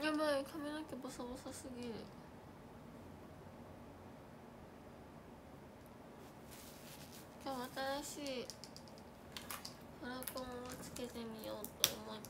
やばい、髪の毛ボサボサすぎる。今日新しいフラコンをつけてみようと思って、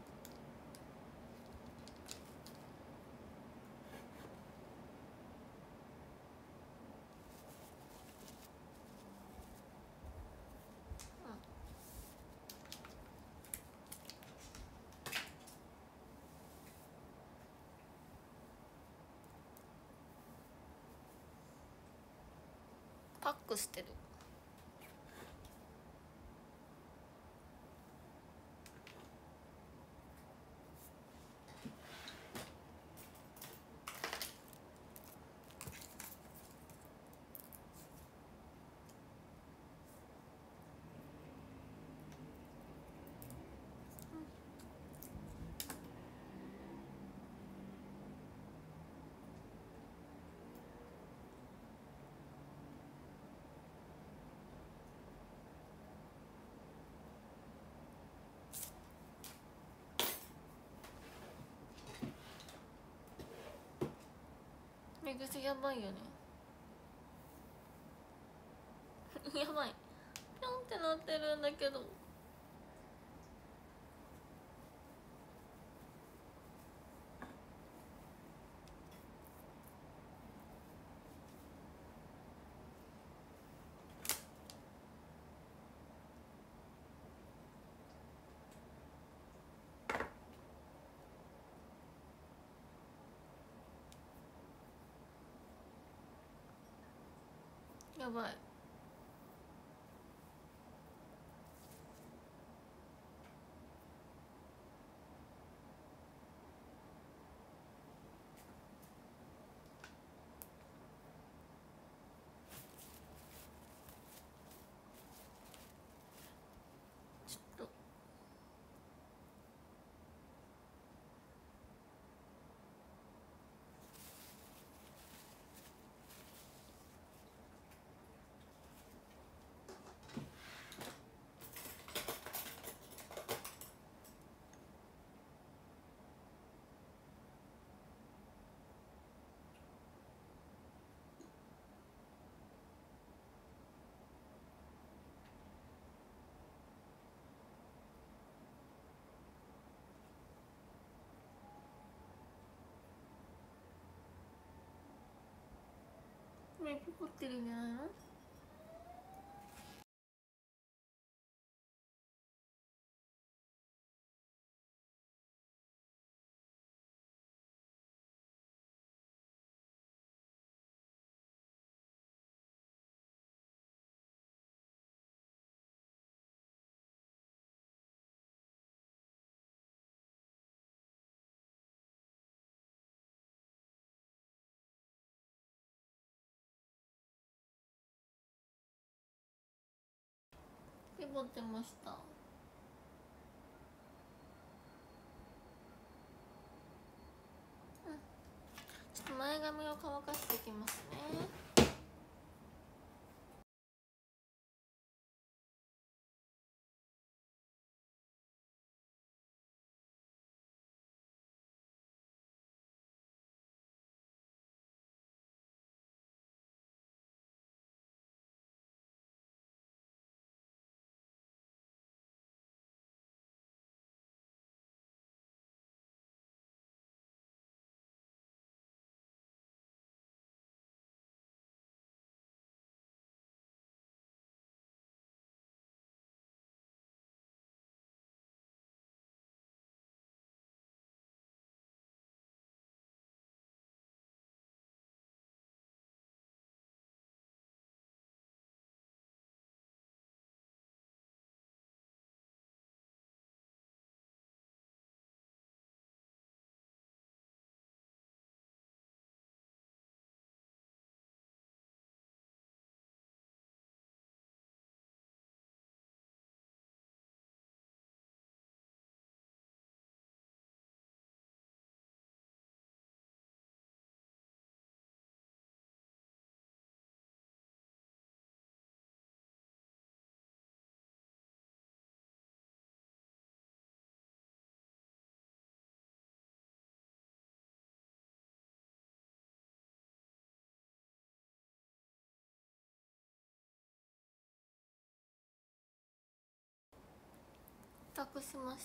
パックしてる。目薬やばいよね。やばい、ピョンってなってるんだけど。やばい。ちょっと目ピコってるんじゃないの？ピコってました。ちょっと前髪を乾かしていきますね。 宅しました。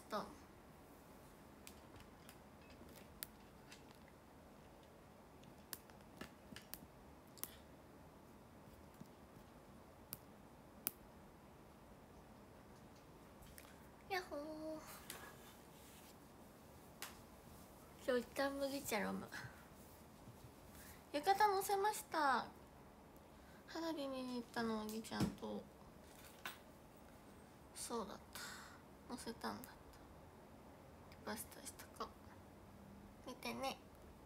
やっほー。今日一旦麦茶飲む。浴衣乗せました。花火見に行ったの麦ちゃんと。そうだった、乗せたんだった。バスタしたか見てね。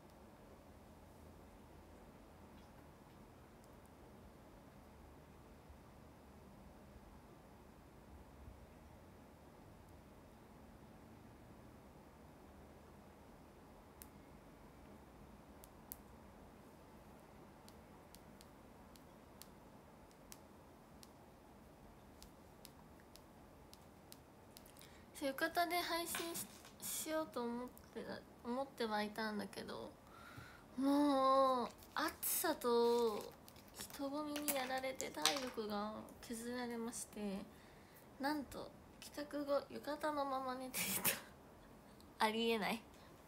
浴衣で配信 しようと思ってはいたんだけど、もう暑さと人混みにやられて体力が削られまして、なんと帰宅後浴衣のまま寝ていた。ありえない。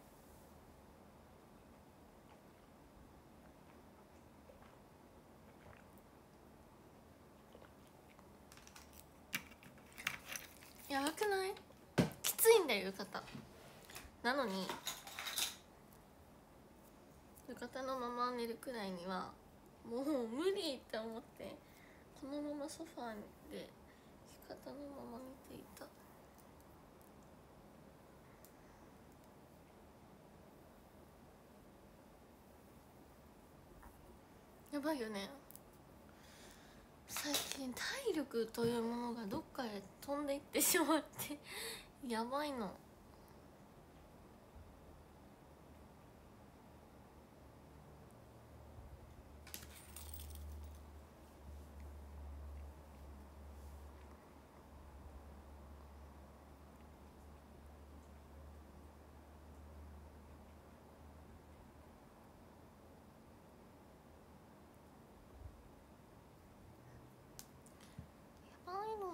やばくない？きついんだよ浴衣なのに。浴衣のまま寝るくらいにはもう無理って思って、このままソファーで浴衣のまま寝ていた。やばいよね。最近体力というものがどっかへ飛んでいってしまってやばいの。やばいの。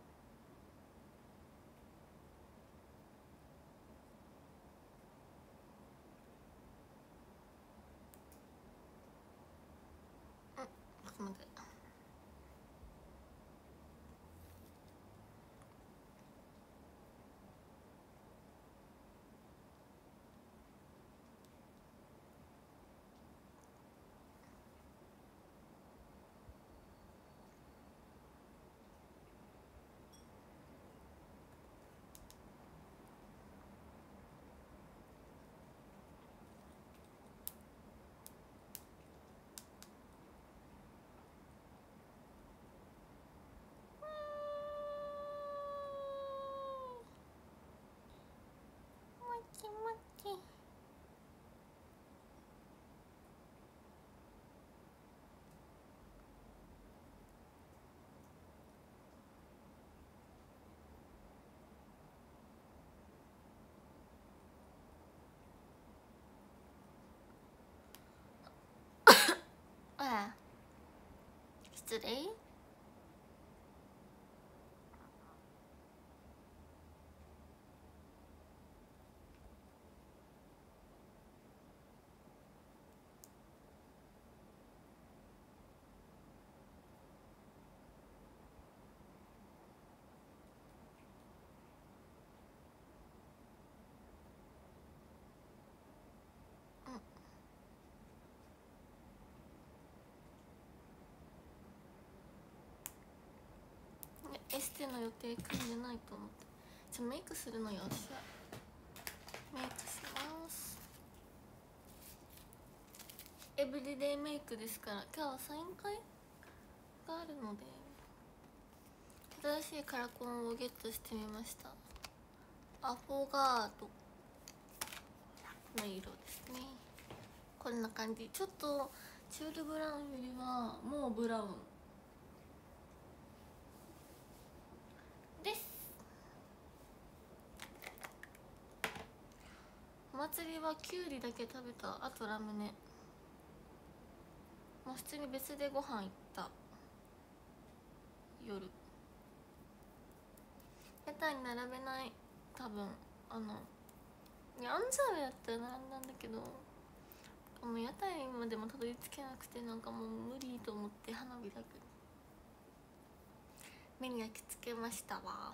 ちょっと待って。もちもち。ああ、失礼。エステの予定組んでないと思って。メイクするのよ。私はメイクします。エブリデイメイクですから。今日はサイン会があるので新しいカラコンをゲットしてみました。アフォガードの色ですね。こんな感じ。ちょっとチュールブラウンよりはもうブラウンです。お祭りはきゅうりだけ食べた。あとラムネ。もう普通に別でご飯行った。夜やっ台に並べない。多分いやアンザーウェイだったら並んだんだけど、屋台までもたどり着けなくて、なんかもう無理と思って花火だけ目に焼き付けましたわ。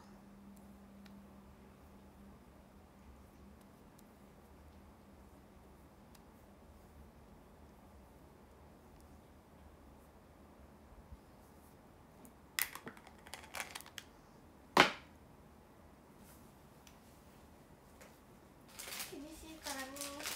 厳しいからね。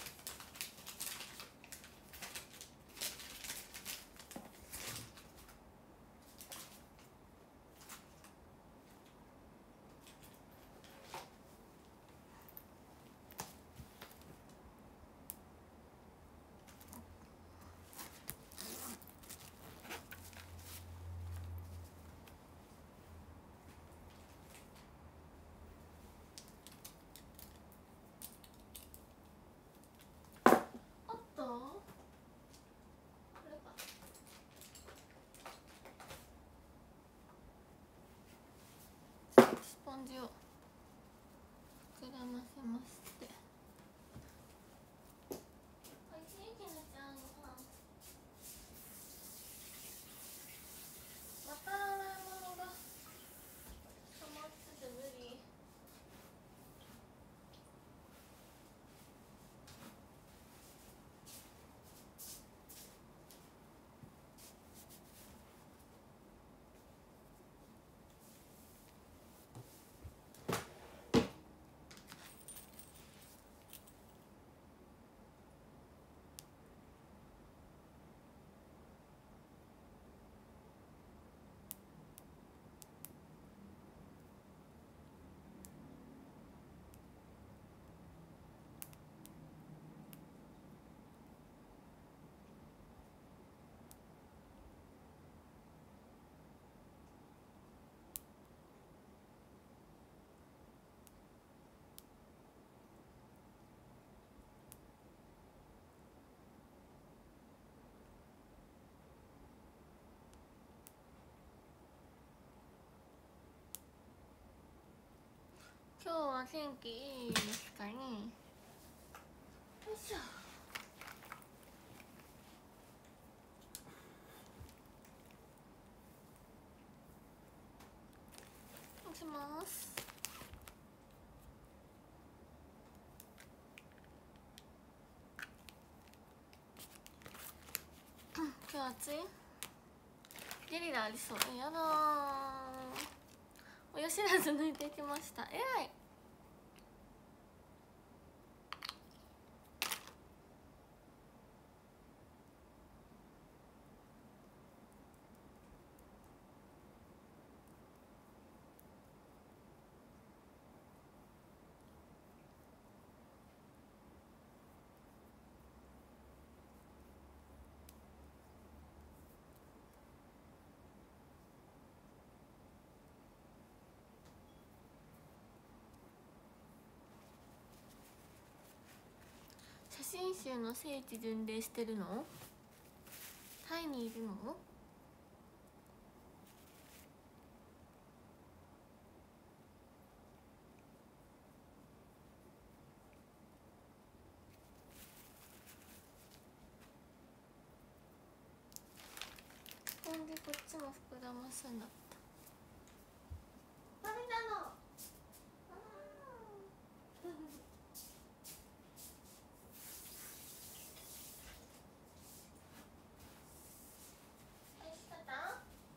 おっとこれか。スポンジを膨らませまして、おいしいきなちゃんご飯。また洗い物が溜まってて無理。今日は天気いいですかね。よいしょ。押します。今日暑い。ゲリラありそう。やだー。親知らず抜いていきました。えらい。写真集の聖地巡礼してるの？タイにいるの？ほんでこっちも膨らますんだった。ダメなの。おいしかった？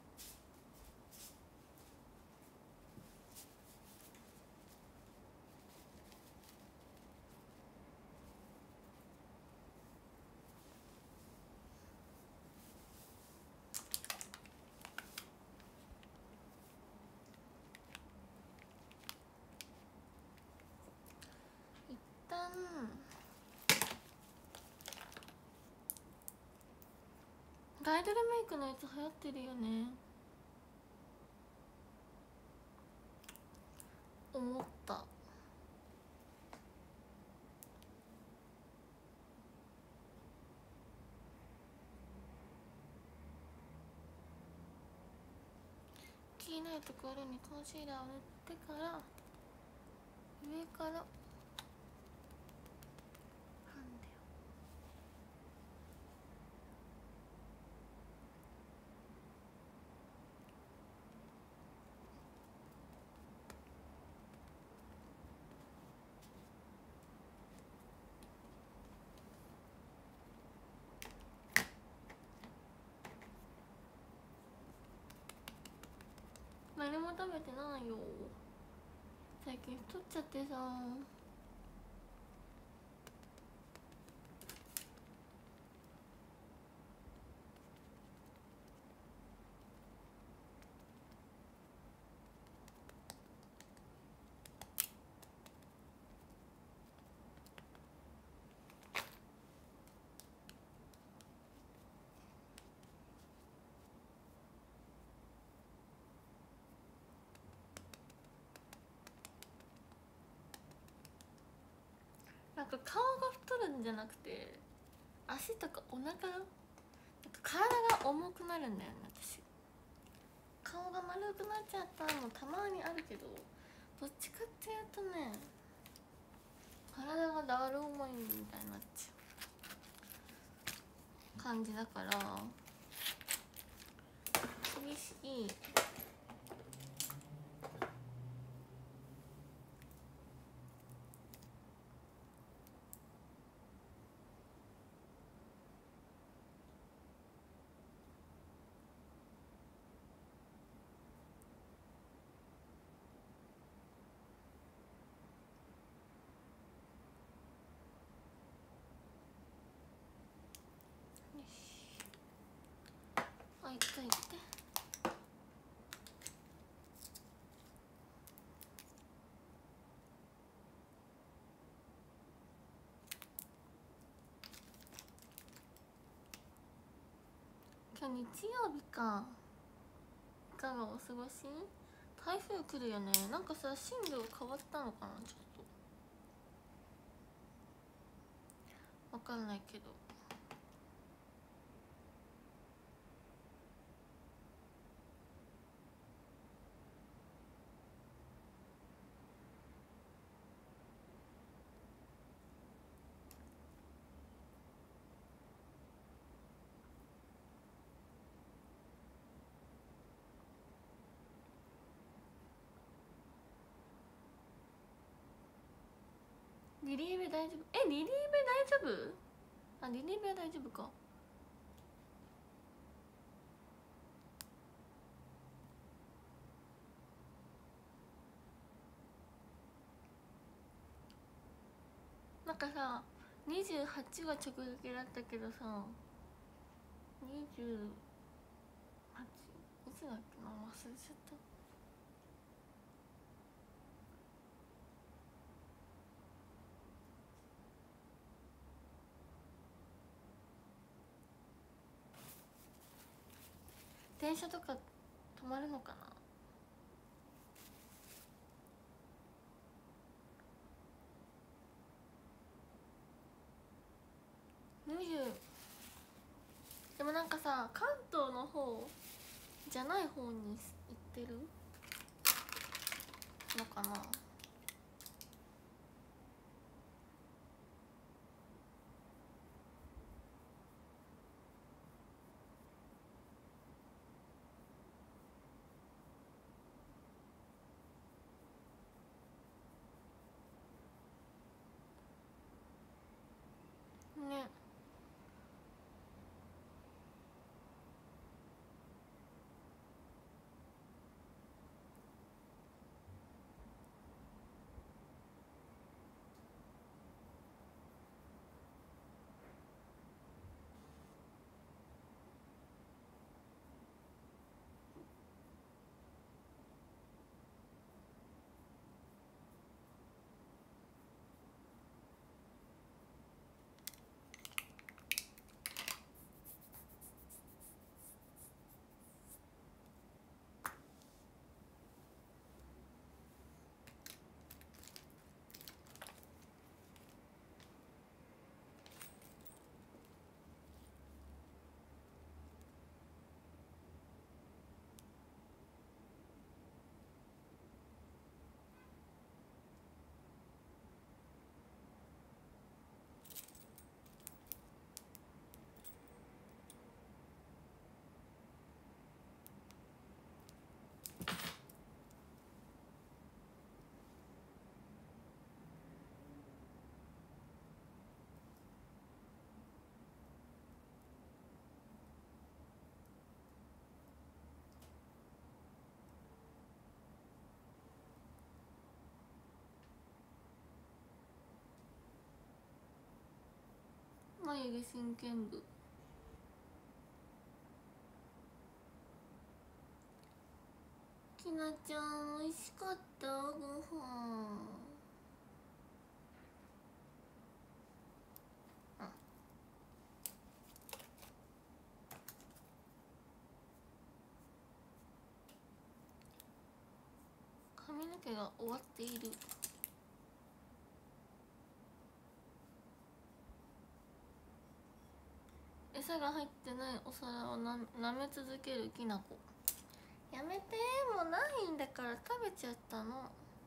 一旦ブライダルメイクのやつ流行ってるよね。思った。気になるところにコンシーラーを塗ってから上からなんだよ。何も食べてないよ最近太っちゃってさ。なんか顔が太るんじゃなくて足とかお腹なんか体が重くなるんだよね。私顔が丸くなっちゃったのたまにあるけど、どっちかっていうとね体がだる重いみたいになっちゃう感じだから厳しい。あ、いったいって。今日日曜日か。いかがお過ごし？台風来るよね。なんかさ進路変わったのかな、ちょっとわかんないけど。リリーベ大丈夫？リリーベ大丈夫？あ、リリーベは大丈夫か。なんかさ28が直撃だったけどさ、28いつだっけな、忘れちゃった。電車とか止まるのかな。20でもなんかさ関東の方じゃない方に行ってるのかな。ね。 眉毛真剣部。きなちゃん美味しかったご飯。髪の毛が終わっている。餌が入ってないお皿をなめ続けるきなこ。やめて、もうないんだから食べちゃったの。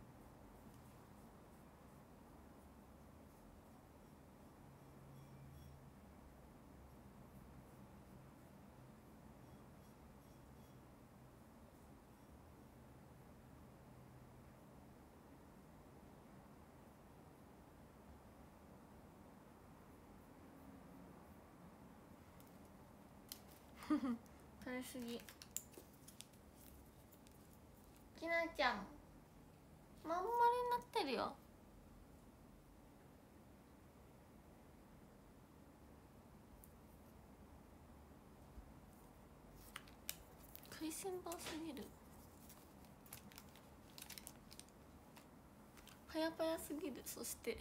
食べすぎ。きなちゃんまん丸になってるよ。食いしん坊すぎる。パヤパヤすぎる。そして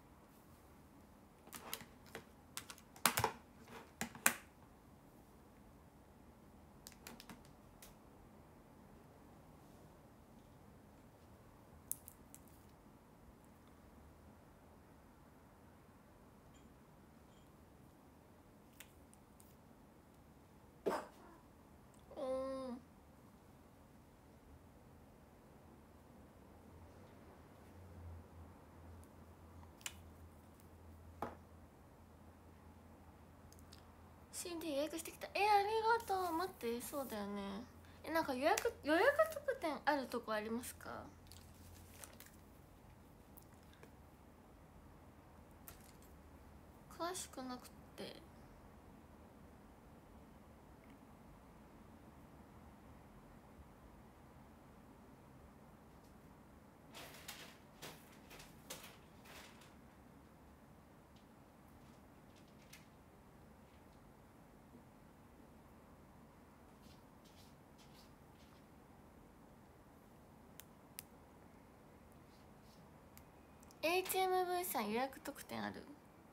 おー、CD 予約してきた。ありがとう。待って、そうだよね。なんか予約特典あるとこありますか？詳しくなくて。HMV さん予約特典ある？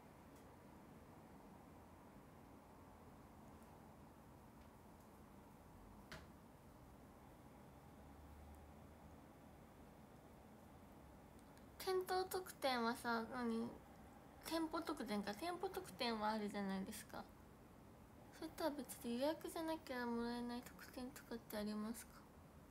店頭特典はさ、店舗特典か。店舗特典はあるじゃないですか。それとは別で予約じゃなきゃもらえない特典とかってありますか？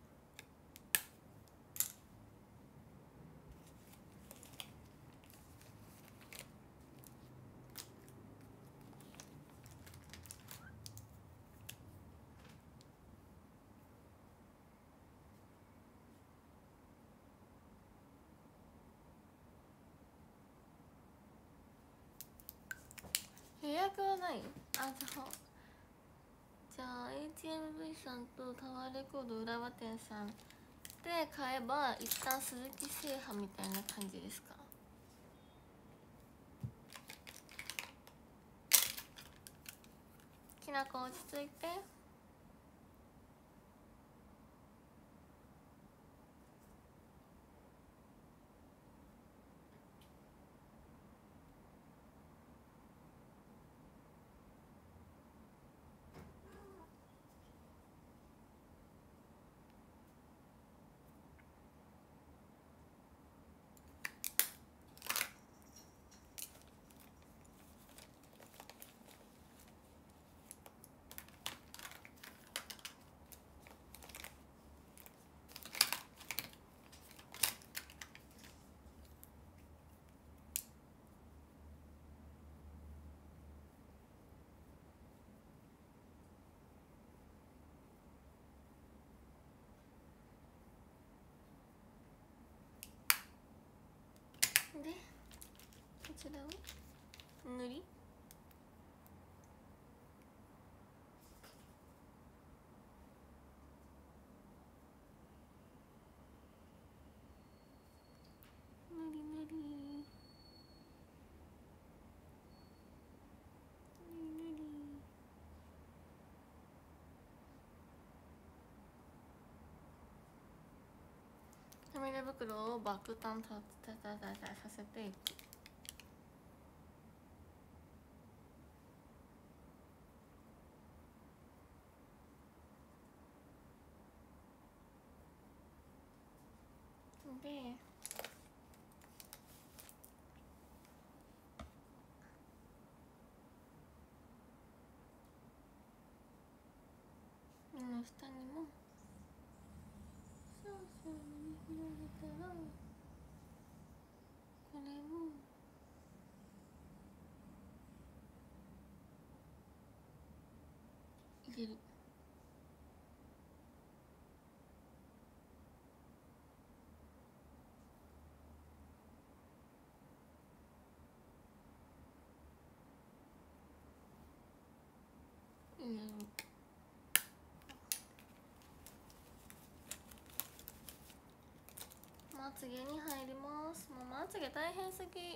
予約はない。じゃあ HMV さんとタワーレコード浦和店さんで買えば一旦鈴木制覇みたいな感じですか？きなこ落ち着いて。でこちらを塗り。塗り塗り。 れ袋を爆誕させていく。で目の下にも少々に広げたら、これを入れる。入れる。まつげに入ります。もうまつげ大変すぎ。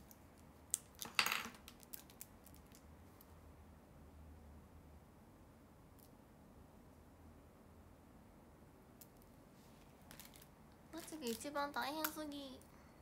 まつげ一番大変すぎ。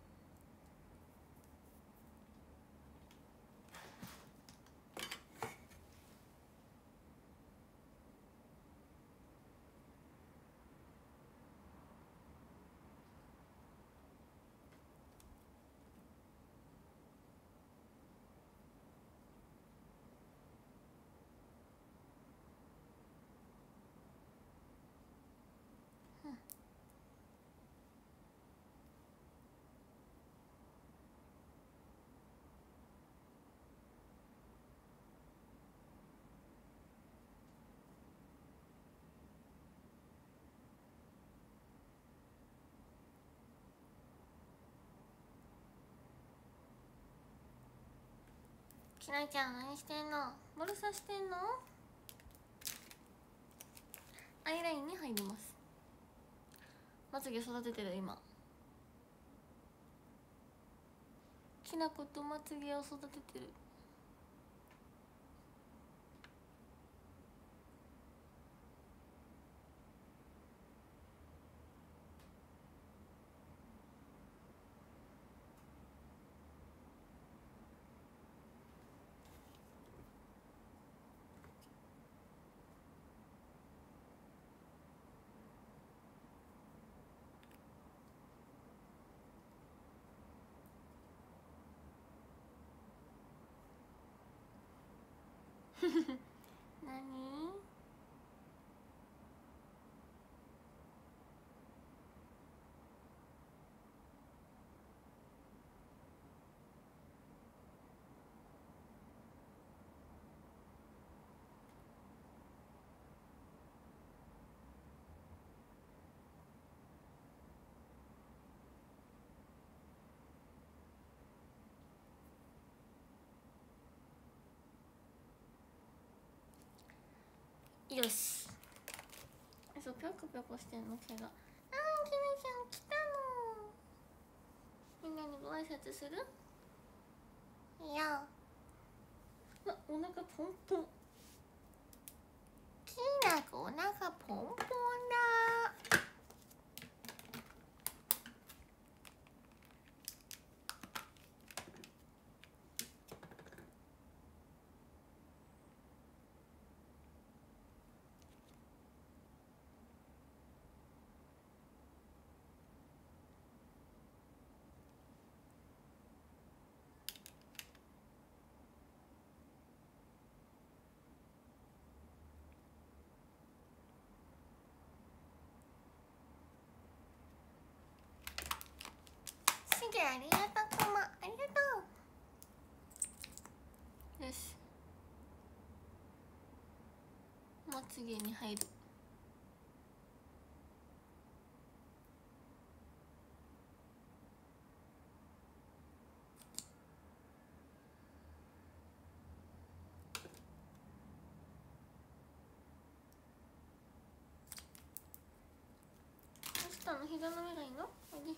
きなちゃん何してんの？ボルサしてんの？アイラインに入ります。まつげ育ててる今。きなことまつげを育ててる。何？よし。そう、ぴょこぴょこしてんの毛が。あー、きなちゃん来たの。みんなにご挨拶する？いや。あ、お腹ポンポン。きなこお腹ポンポンだ。しげ、ありがとう。こま、ありがとう。よし。まつげに入る。どうしたの？膝の上がいいの？おいで。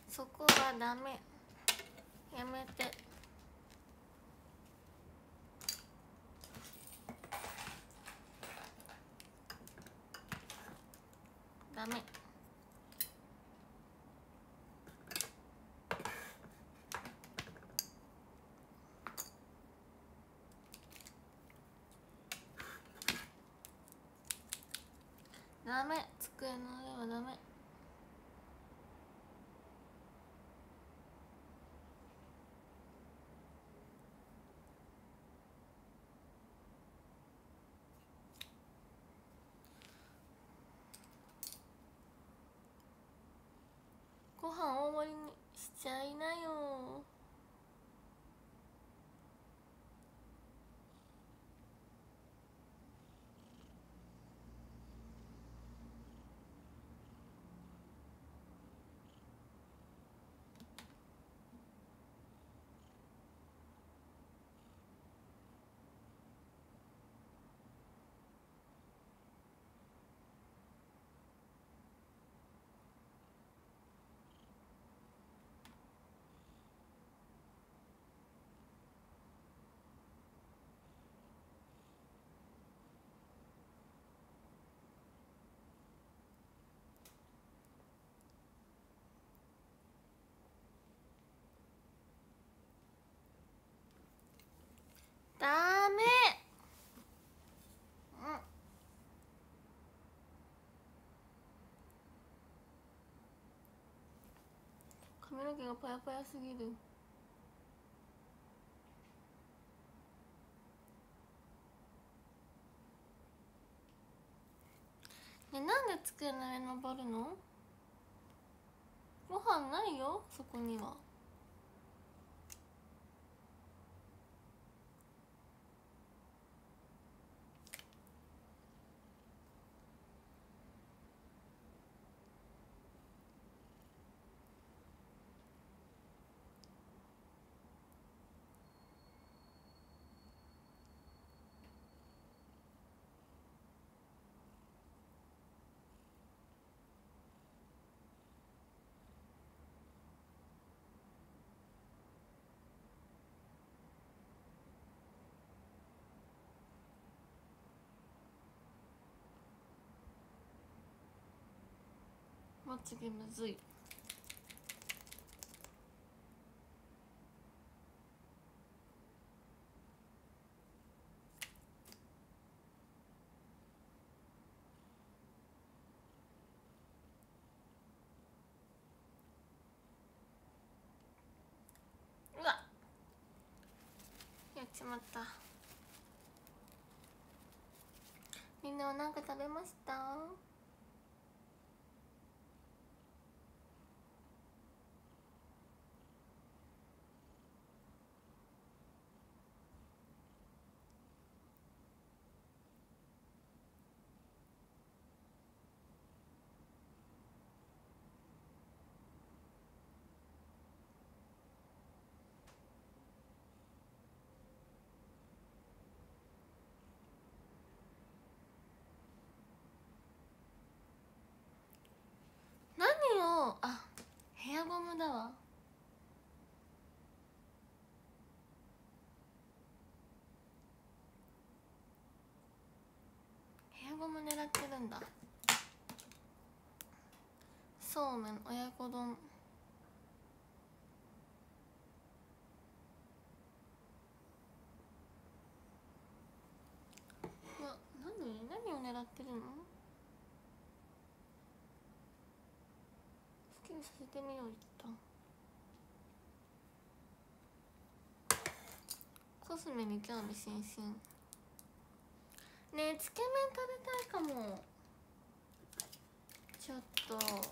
そこはダメ、やめて。ダメ。ダメ、机の上はダメ。ご飯大盛りにしちゃいなよ。ダメ。髪の毛がパヤパヤすぎる。ね、なんで机の上登るの？ご飯ないよ、そこには。まつげむずい。うわ、やっちまった。みんなは何か食べました？何を、あ、ヘアゴムだわ。ヘアゴム狙ってるんだ。そうめん、親子丼。うわ、何を狙ってるの？好きにさせてみよう。一旦コスメに興味津々。ねえ、つけ麺食べたいかも。ちょっと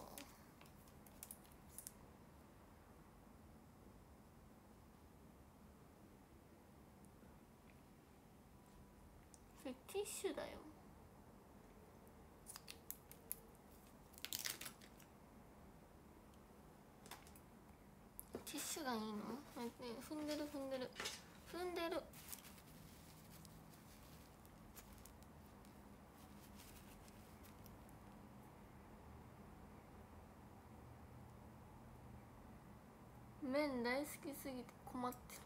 それティッシュだよ。ティッシュがいいの？ねえ、踏んでる。 麺大好きすぎて困ってる。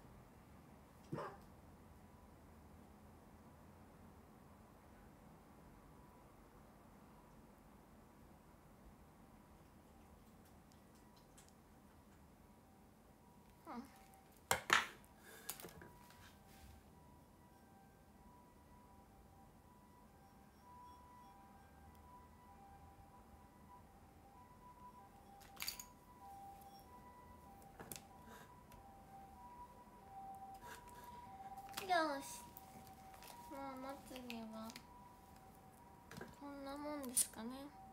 よし、まあまつげはこんなもんですかね。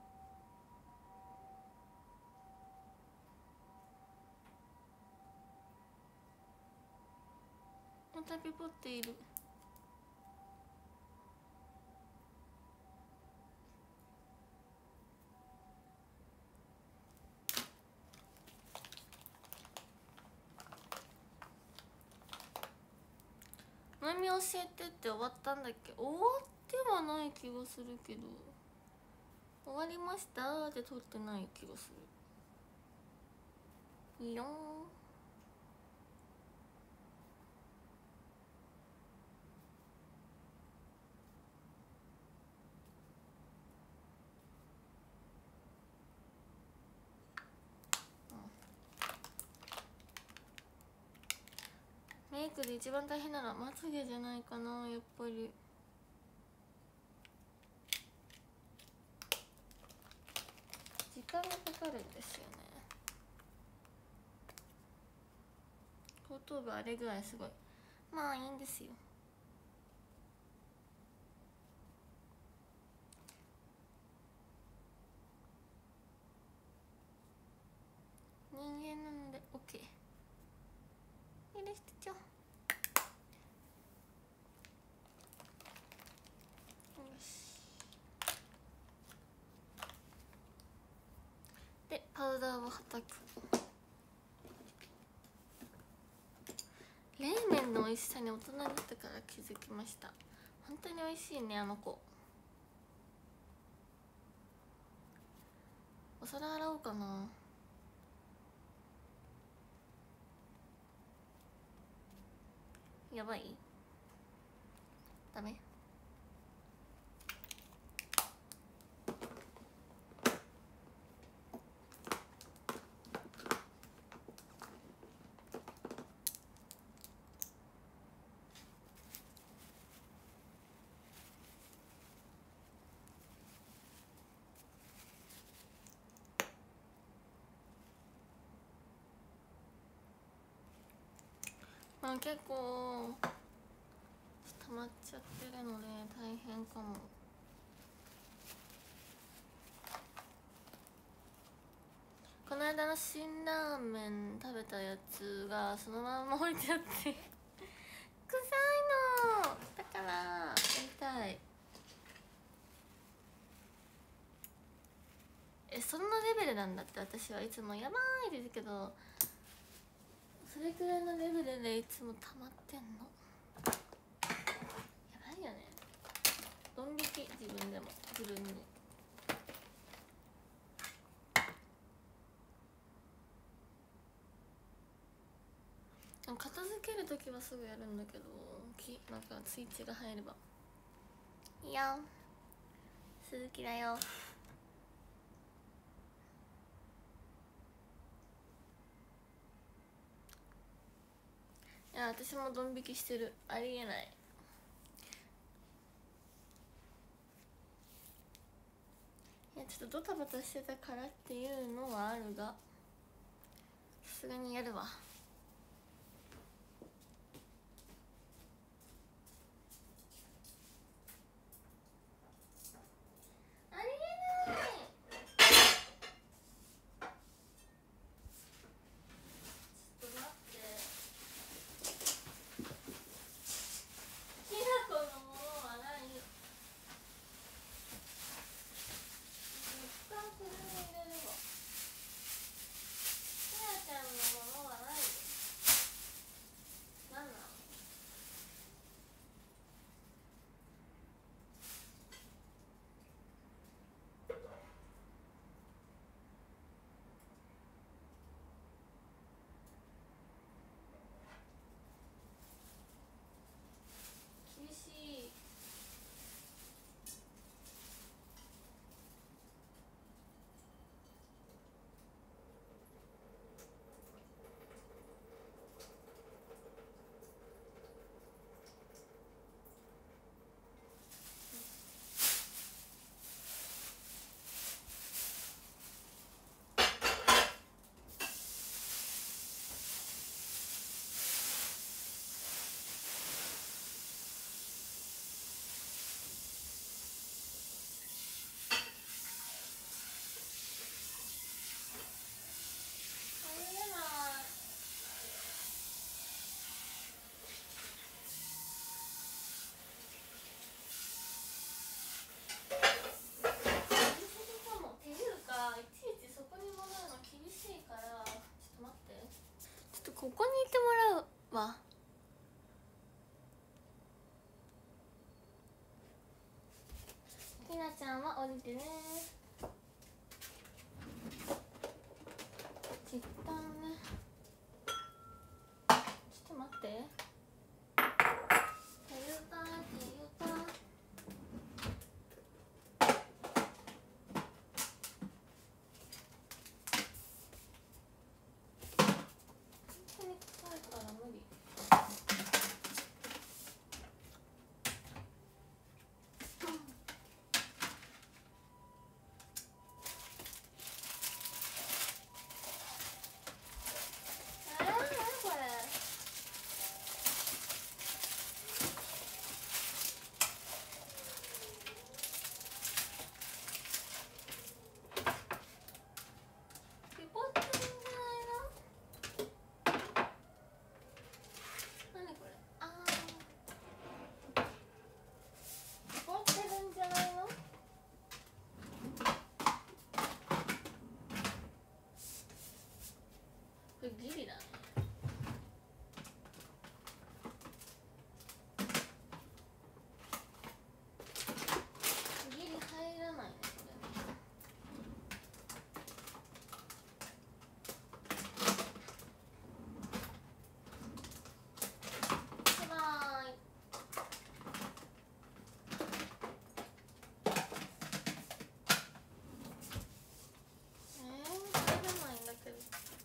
またピポっている。何教えてって終わったんだっけ。終わってはない気がするけど、終わりましたって撮ってない気がする。いいよメイクで一番大変なのはまつげじゃないかな、やっぱり。時間がかかるんですよね。後頭部あれぐらいすごい。まあいいんですよ。人間なので OK。 許してちょ。よし。でパウダーをはたく。冷麺の美味しさに大人になってから気づきました。本当に美味しいね、あの子。お皿洗おうかな。やばい？ダメ？まあ結構溜まっちゃってるので大変かも。この間の辛ラーメン食べたやつがそのまま置いてあって臭いのだからやりたい。そんなレベルなんだって。私はいつもやばいですけど、それくらいのレベルでいつも溜まってんの。やばいよね。ドン引き、自分でも自分に。片付けるときはすぐやるんだけど、なんかスイッチが入ればいいよ。鈴木だよ。いや私もドン引きしてる。ありえない。いやちょっとドタバタしてたからっていうのはあるが、さすがにやるわ。ありえない。ちょっと待って。きなこのものはない。一旦それに入れるわ。きなちゃんのものはない。 ここにいてもらうわ。ひなちゃんは降りてね。一旦ね、ちょっと待って。てゆたてゆた。本当に臭いから無理。ギリだね。ギリ入らないねこれ。バイ。入らないんだけど。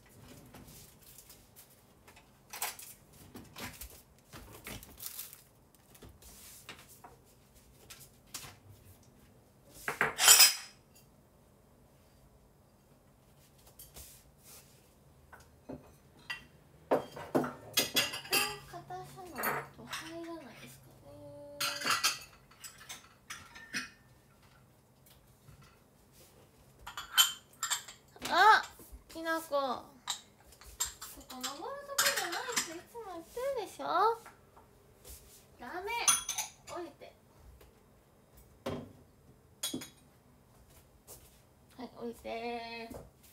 きなこ、そこ登るとこじゃないっていつも言ってるでしょ。ダメ、降りて。はい、降りて。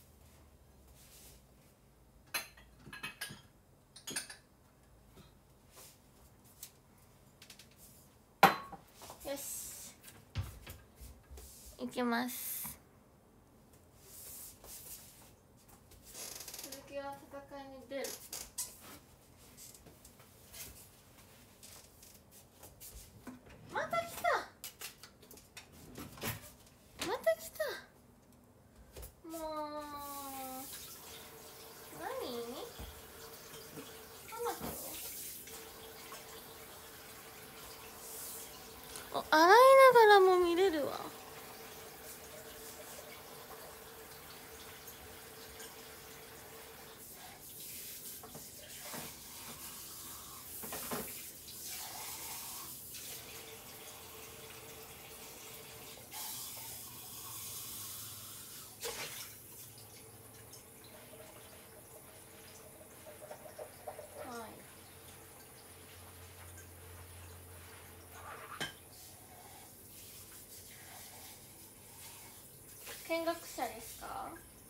よし、行きます。続きは戦いに出る。また来た。また来た。もう何？ママと？洗いながらも見れるわ。見学者ですか？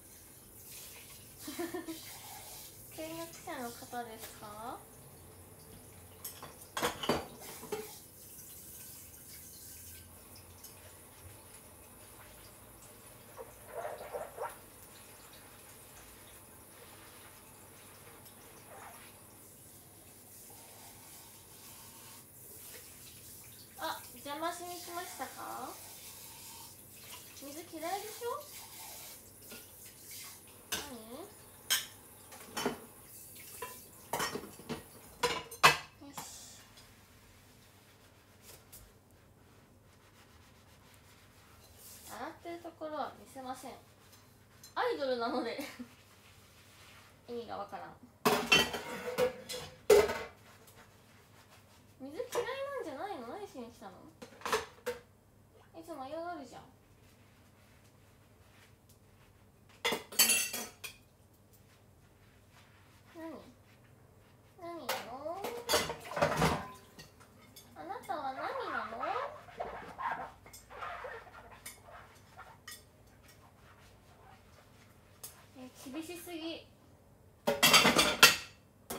見学者の方ですか？あ、邪魔しに来ましたか？水嫌いでしょ？何？よし。洗ってるところは見せません。アイドルなので意味がわからん。水嫌いなんじゃないの？何しに来たの？いつも嫌がるじゃん。何なの？あなたは何なの？厳しすぎ。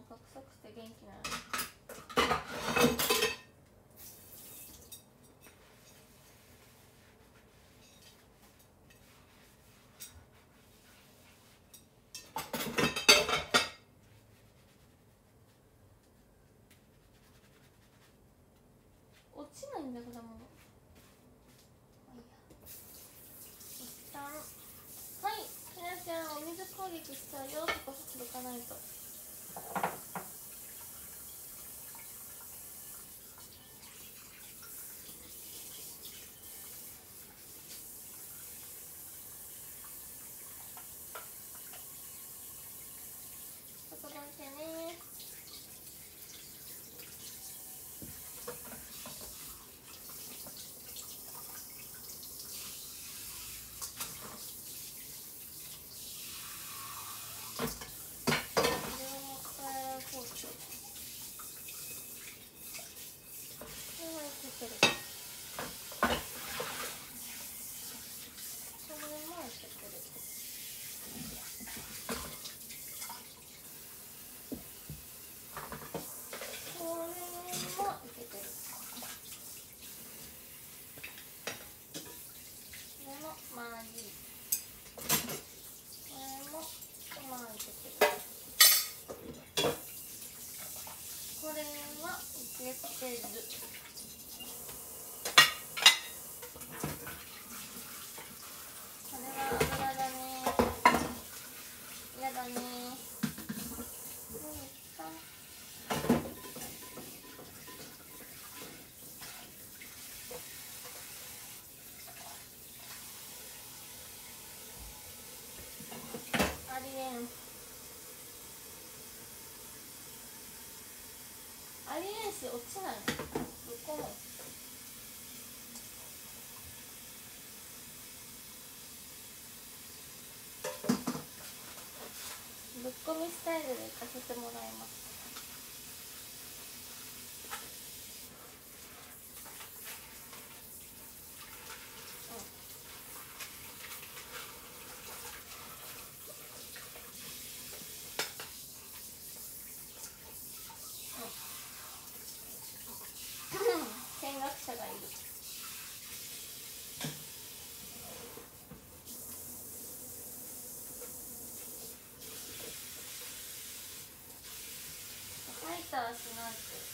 か臭くて元気ない。落ちないんだよこれも。一旦はい、ひなちゃんお水攻撃しちゃうよ。そこ外行かないと。そこどいてね。ありえんし落ちないの。どこもぶっ込みスタイルで行かせてもらいます。見学者がいる。ファイターしないと。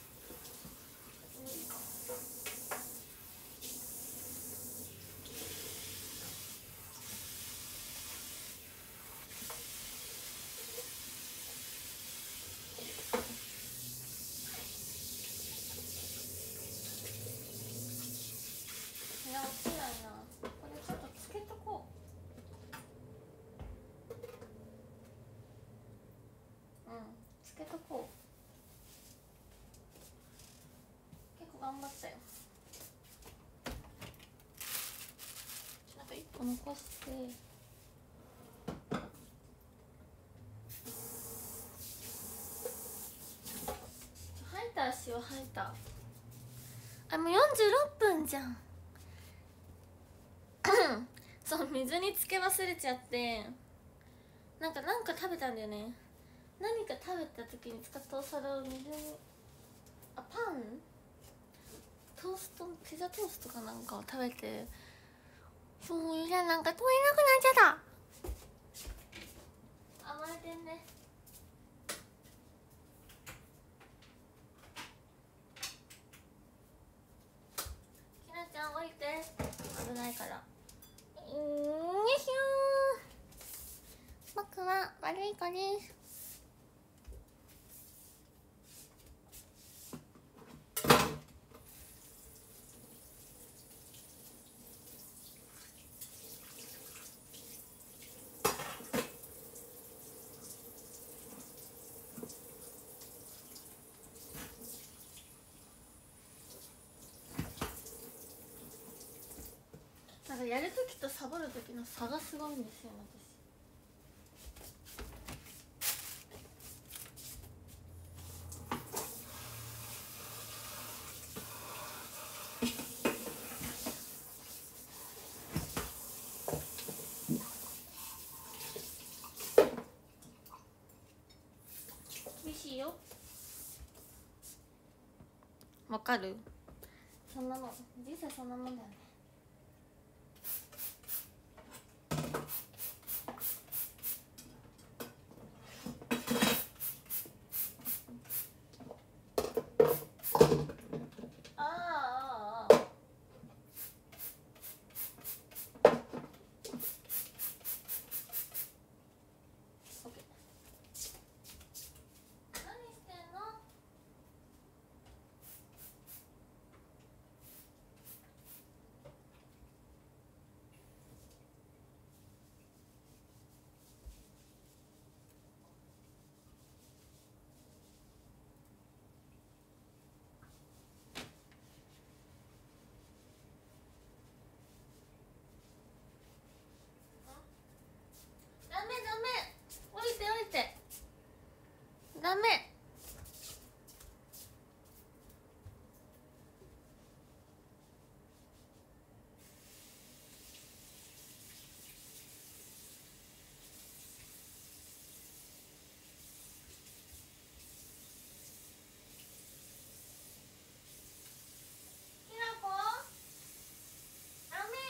落ちないな。これちょっとつけとこう。つけとこう。結構頑張ったよ。なんか一個残して。ハイターしよう。ハイター。あ、もう46分じゃん。そう、水につけ忘れちゃって、なんか食べたんだよね。何か食べた時に使ったお皿を水に、パントースト、ピザトーストかなんかを食べて、そういや、なんか取れなくなっちゃった。甘えてんね。きなちゃん降りて、危ないから。よいしょー。僕は悪い子です。なんかやるときとサボるときの差がすごいんですよ、私。厳しい。 しいよ。わかる？そんなの実際そんなもんだよね。ダメ。きなこダメ。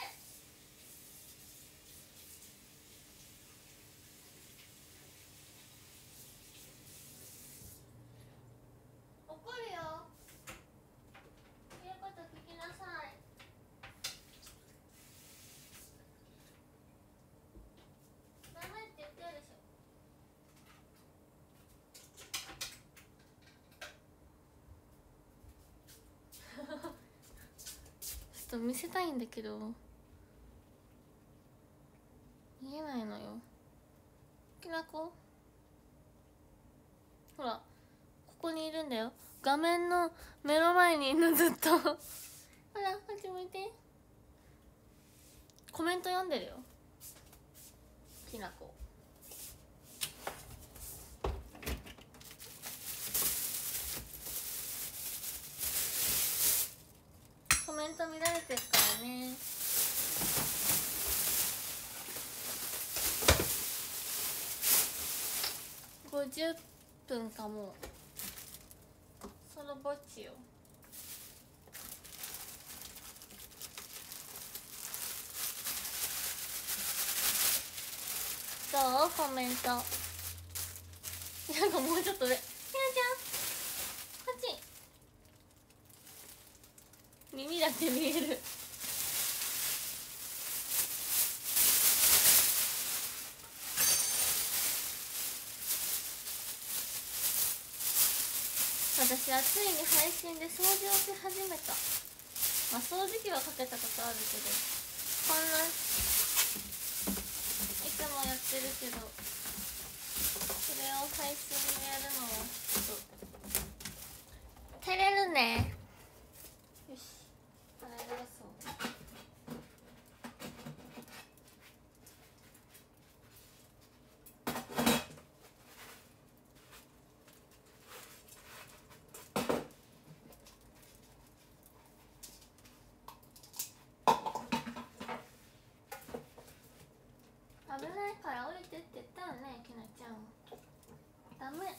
怒るよ。言うこと聞きなさい。ダメって言ってるでしょ。ちょっと見せたいんだけど見えないのよ。きなこほらここにいるんだよ。画面の目の前にいるのずっとほらこっち向いて。コメント読んでるよきなこ。コメント見られてるからね。50分かも。そのぼっちよ。どうコメント。なんかもうちょっと上。ひなちゃんこっち。耳だって見える。私はついに配信で掃除をし始めた。まあ掃除機はかけたことあるけど、こんないつもやってるけど、それを配信でやるのはちょっと照れるね。よし、洗い流そう。危ないから降りてって言ったよね、きなちゃん。ダメ。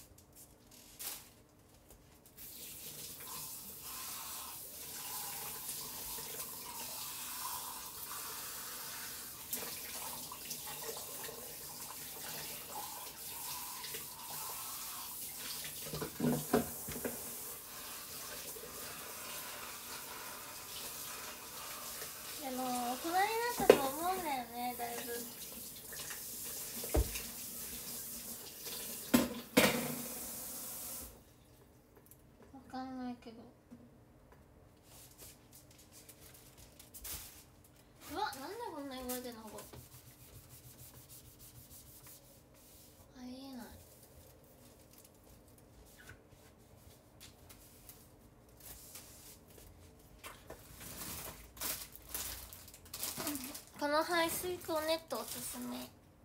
でも大人になったと思うんだよね、だいぶ。わかんないけど。うわ、なんでこんな言われてんのこれ。ありえない。この排水口ネットおすすめ。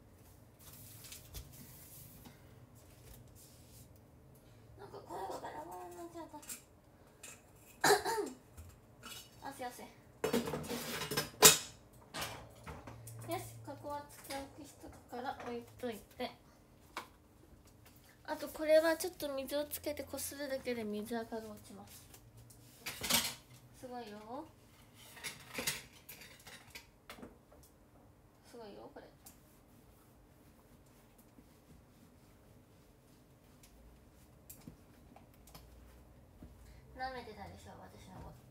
なんか声がバラバラになっちゃった。汗汗。よし、ここは使う人から置いといて、あととこれはちょっと水をつけてこするだけで水垢が落ちます。すごいよ、すごいよこれ。舐めてたでしょ私のこと。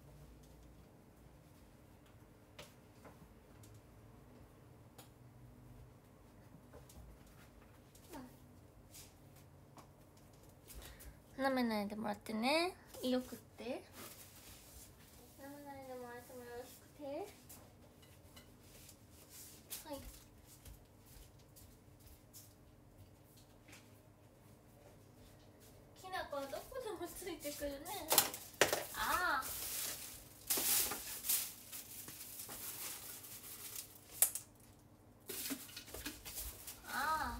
舐めないでもらってね、よくって。舐めないでもらってもよろしくて。はい。きなこはどこでもついてくるね。ああ。ああ。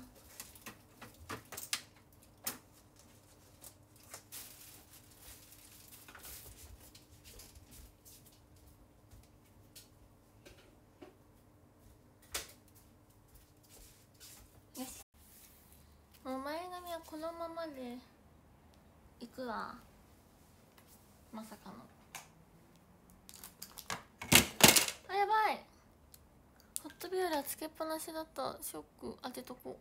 よし。もう前髪はこのままでいくわ。まさかの。あ、やばい。ホットビューラーつけっぱなしだった。ショック。当てとこ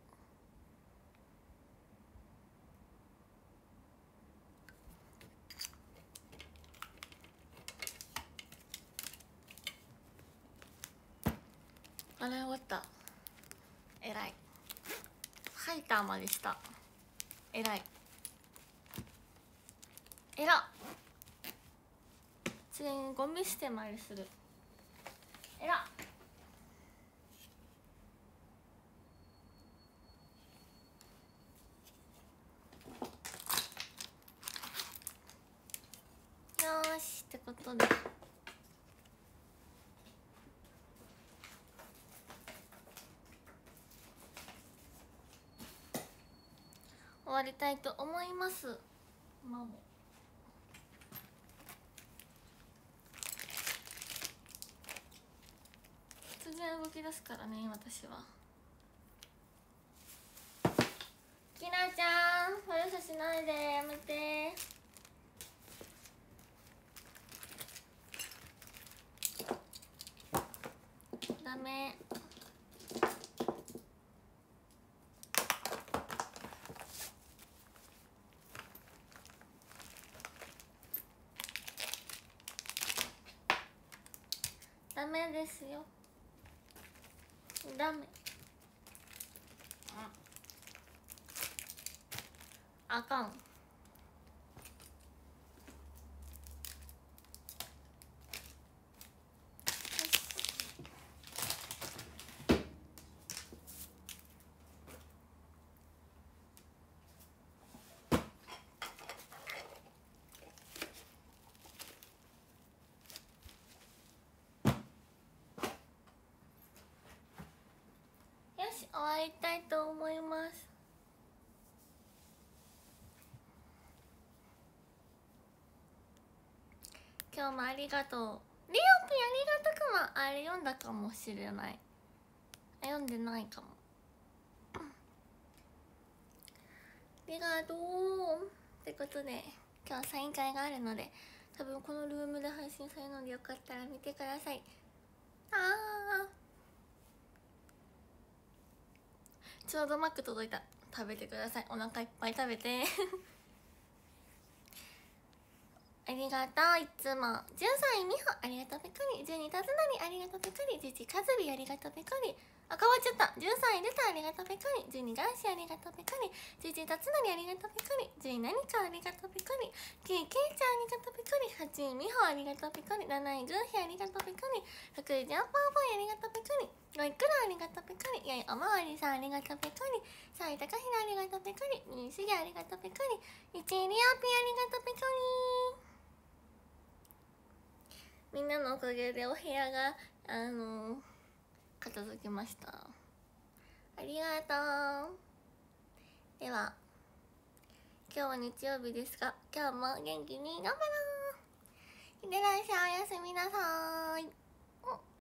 う。洗い終わった。えらい。ハイターまでした。えらい。えらっ。次にゴミ捨てまでする。えらっ。よーしってことで終わりたいと思います。マモ次は動き出すからね私は。きなちゃん悪さしないでやめて。ダメ。ダメですよ。ダメ。あかん。よし終わりたいと思います。今日もありがとう。リオピンありがとくも。あれ読んだかもしれない。読んでないかも。ありがとうってことで今日サイン会があるので多分このルームで配信されるのでよかったら見てください。ちょうどマック届いた。食べてください。お腹いっぱい食べてありがとう。いつも13位みほありがとうぺかり、12たつなりありがとうぺかり、11かずびありがとうぺかり、あ、変わっちゃった。13位出たありがとうぺかり、12男子ありがとうぺかり、11たつなりありがとうぺかり、10位何かありがとうぺかり、9位けいちゃんありがとうぺかり、8位みほありがとうぺかり、7位ぐんひありがとうぺかり、6位ジャンパーボーイありがとうぺかり、5位くらありがとうぺかり、4位おまわりさんありがとうぺかり、3位たかひなありがとうぺかり、2位しげありがとうぺかり、1位リオピンありがとうぺかり。みんなのおかげでお部屋が片付けました。ありがとう。では今日は日曜日ですが今日も元気に頑張ろう。いってらっしゃい。おやすみなさい。